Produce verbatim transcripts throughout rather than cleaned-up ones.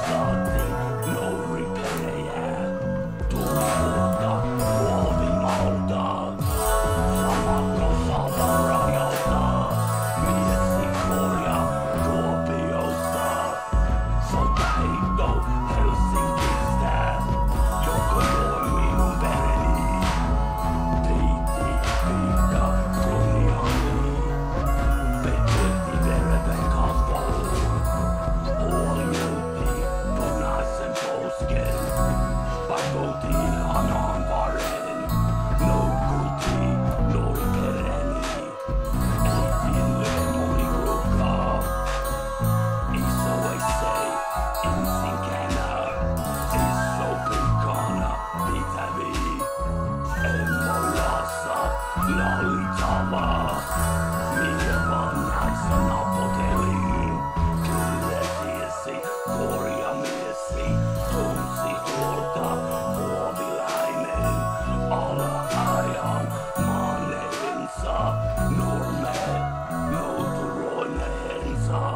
saatiin nouri pelejä. Tulivuutta muovimalta. Samat osalta rajalta. Miesi korja Kuopiosta. Sotaheitto Helsingistä. Joka joi minun pereni. Triitti, piikka, kunniani. Petytti verten kasvoon. Huoliutti punaisen posken. Pakotti hanan varen. Nukkutti nurpereni. Eitin lemoni ruokaa. Iso ei sei ensinkänä. Iso pikana pitävi. Emmolassa lalitava. Mievan naisa napoteliin. Kyllä tiesi korjamiesi. Tunsi huolta huovilainen. Ala-ajan maaneensa. Nurme nouturoineensa.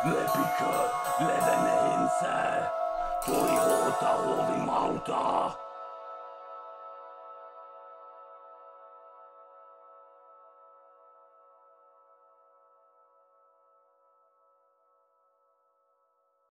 Lepikö leveneensä. Tuli huolta huovimauta.